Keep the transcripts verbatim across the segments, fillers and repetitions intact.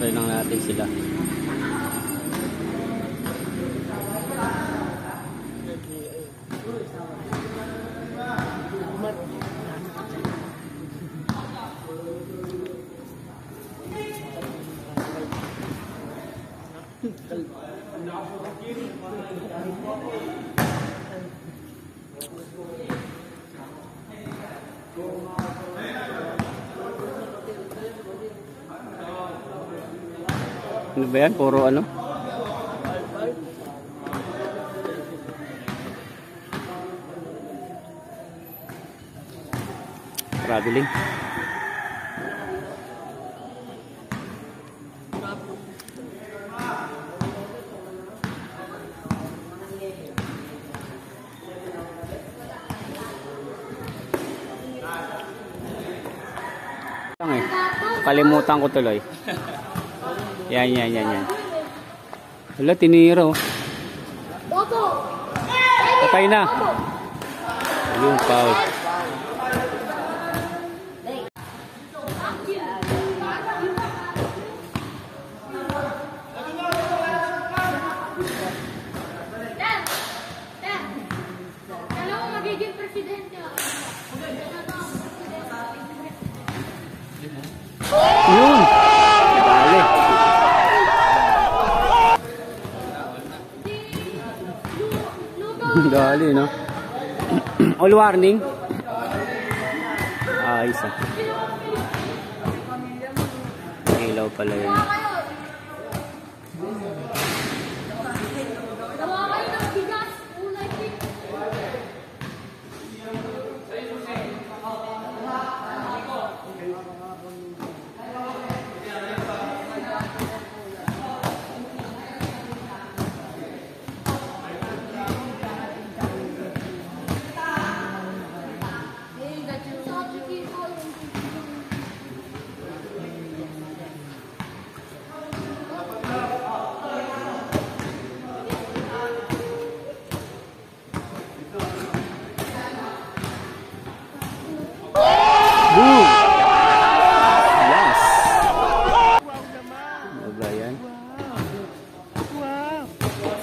Try lang natin sila. Ano ba yan? Puro ano? Traveling. Eh. Kalimutan ko tuloy. Yan, yan, yan, yan. Wala, tinira oh. Patay na. Yung foul. Yun. Dali. Dali, no? All warning. Ah, isa. Ilaw pala yun. Boom! Yes! Ano ba yan? Wow!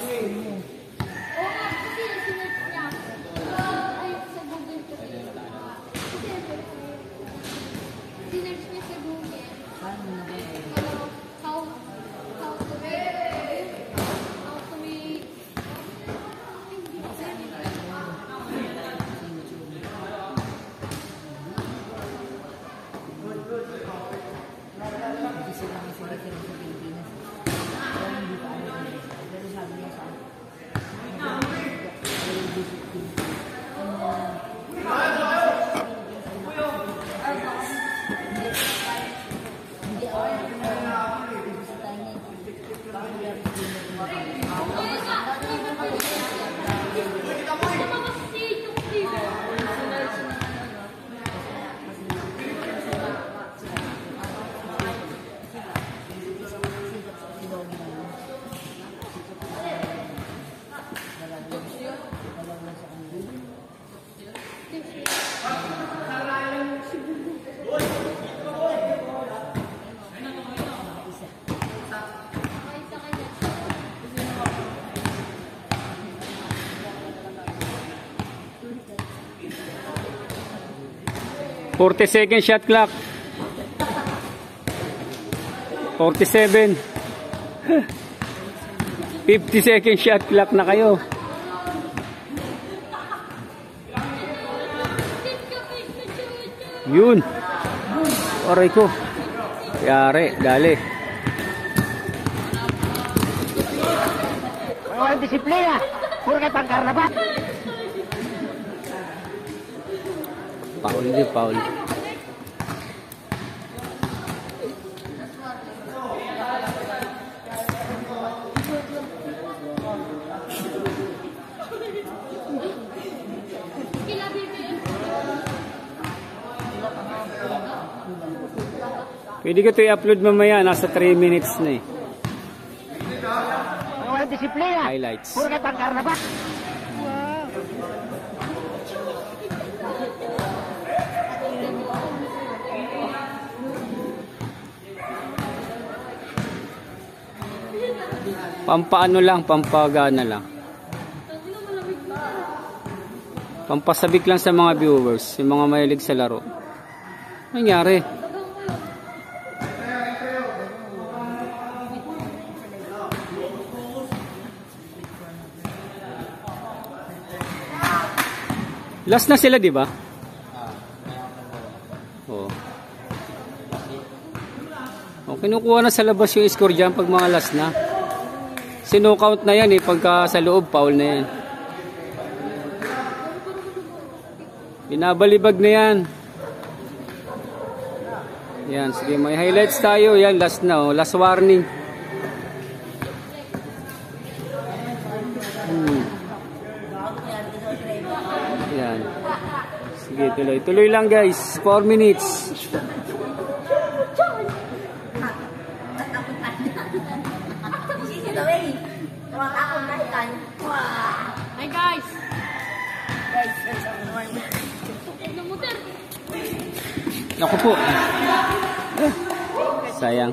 forty second shot clock. forty-seven. fifty second shot clock na kayo. Yun. Aray ko. Yari, dali. Walang disiplina. Puro kayo pangkarnabat. Paul, hindi Paul. Pwede ko ito i-upload mamaya. Nasa three minutes na eh. Walang disiplina. Highlights. Puro kayo pangkarnabat. Pampaano lang, pampagana lang. Pampasabik lang sa mga viewers, yung mga mahilig sa laro. Nangyari? Last na sila, di ba? Oh. Oh, kinukuha na sa labas yung score dyan pag mga last na. Sinokount na yan eh, pagka sa loob, foul na yan. Binabalibag na yan. Yan, sige, may highlights tayo. Yan, last na, oh, last warning. Hmm. Yan. Sige, tuloy. Tuloy lang guys. four minutes. Hi guys. Naku po. Sayang.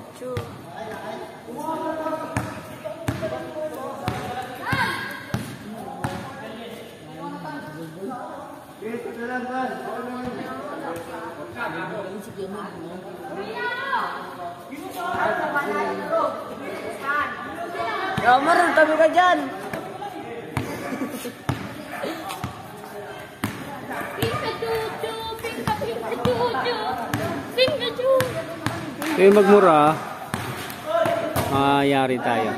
Kamar, tabi ka dyan. Eh, magmura. Mayari tayo.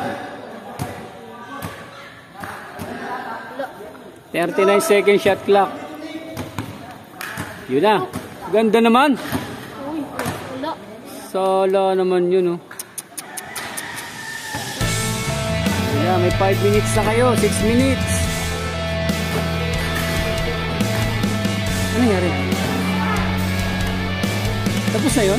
thirty-nine second shot clock. Yun na. Ganda naman. Sala naman yun, oh. Yeah, may five minutes na kayo. six minutes. Ano nangyari? Tapos na yun?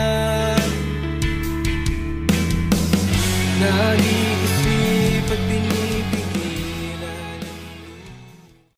Nag-iisip at